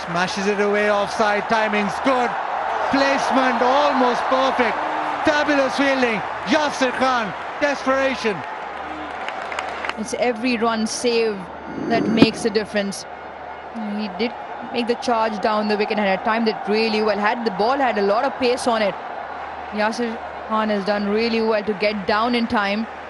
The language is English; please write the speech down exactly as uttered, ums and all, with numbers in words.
Smashes it away offside, timing's good. Placement almost perfect. Fabulous fielding. Yasir Khan, desperation. It's every run save that makes a difference. He did make the charge down the wicket and had timed it really well. Had the ball had a lot of pace on it. Yasir Khan has done really well to get down in time.